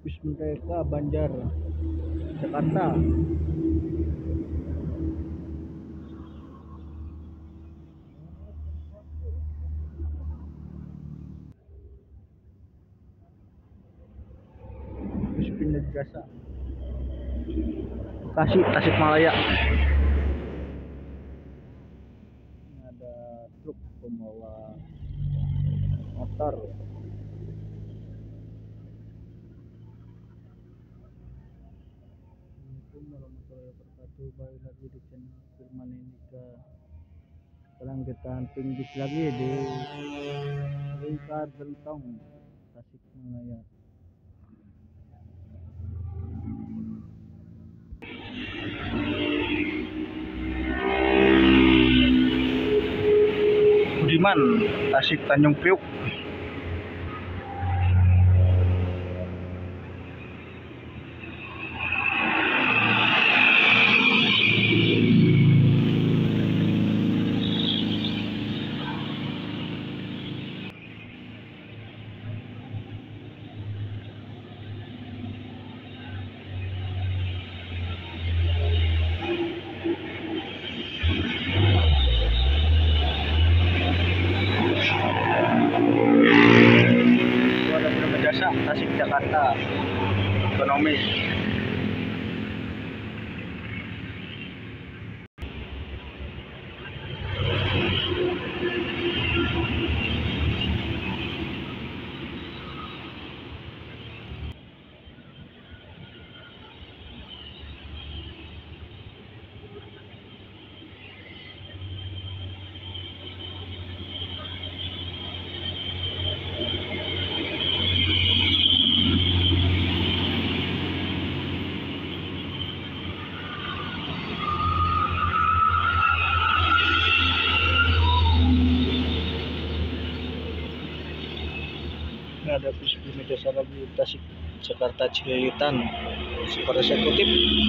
Bis Merdeka Banjar, Jakarta. Bis pindah jasa Bekasi, Tasikmalaya. Ini ada truk pembawa motor. Assalamualaikum warahmatullahi wabarakatuh. Balik lagi di channel Firman Indika. Sekarang kita hunting bis lagi di Lingkar Gentong, Tasikmalaya. Budiman, Tasik Tanjung Priuk. Tasik Jakarta ekonomi. Ada bis media lagi Tasik Jakarta Cililitan super eksekutif.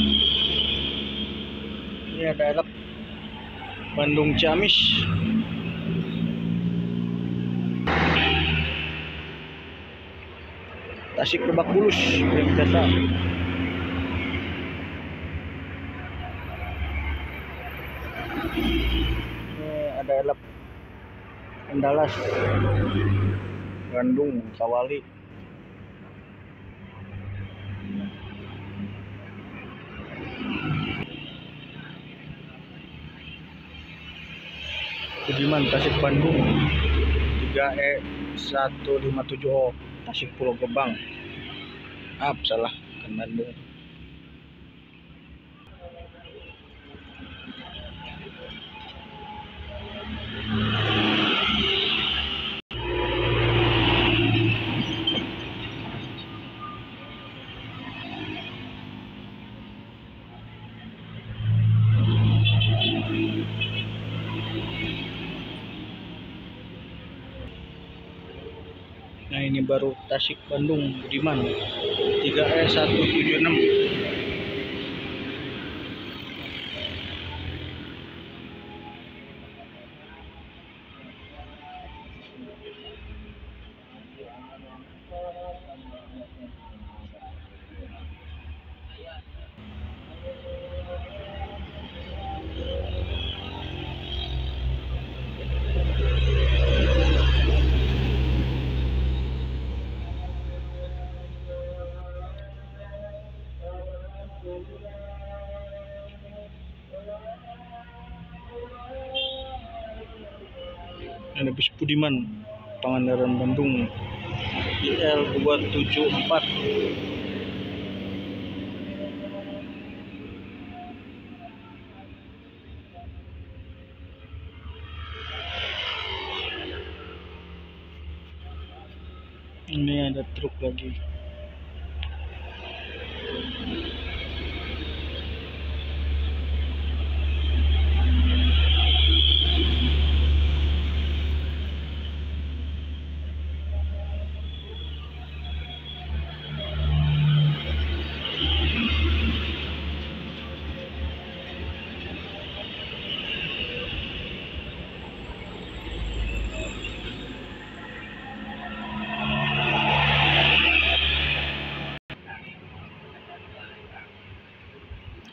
Ini ada elep Bandung Ciamis. Tasik Lebak Bulus yang jasa. Ini ada elep Andalas Bandung Kawali. Budiman Tasik Bandung 3E157O Tasik Pulau Gebang. Salah kan Bandung. Nah ini baru Tasik Bandung Budiman 3E176. Ada bis Budiman Pangandaran Bandung IL274. Ini ada truk lagi.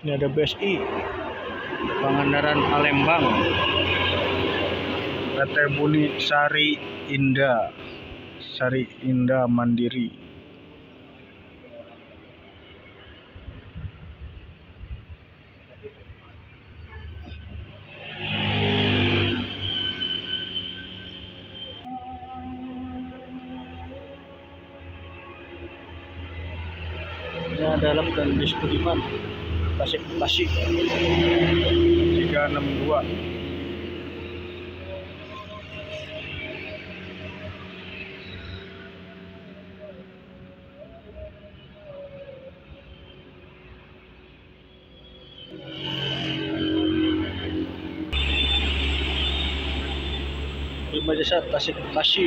Ini ada BSI Pangandaran Palembang, PT Buni Sari Indah Mandiri. Ini adalah dan Budiman Tasik Bekasi 362. Prima Jasa Tasik Bekasi,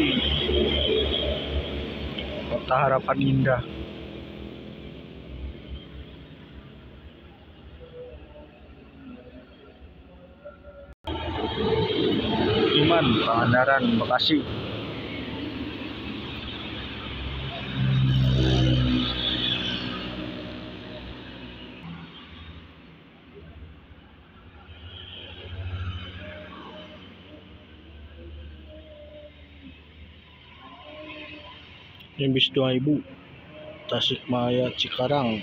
Kota Harapan Indah. Budiman Pangandaran Bekasi. Bis 2000 Tasikmalaya Cikarang.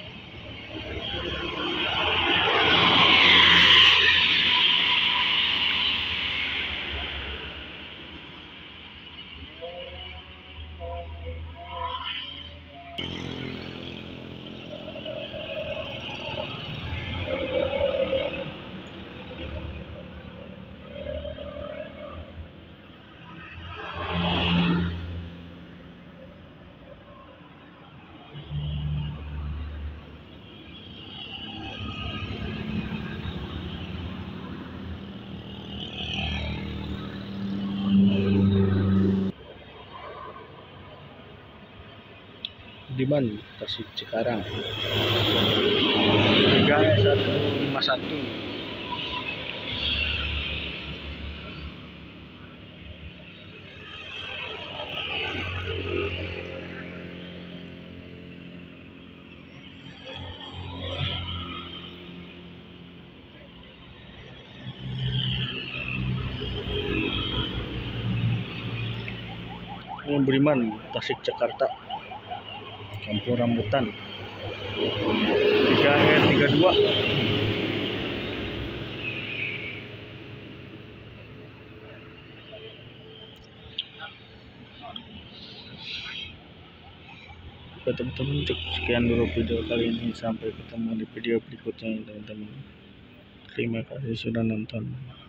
Budiman Tasik Cikarang 3151. Budiman Tasik Jakarta Kampung Rambutan 3R32. Oke teman-teman, sekian dulu video kali ini, sampai ketemu di video berikutnya teman-teman. Terima kasih sudah nonton.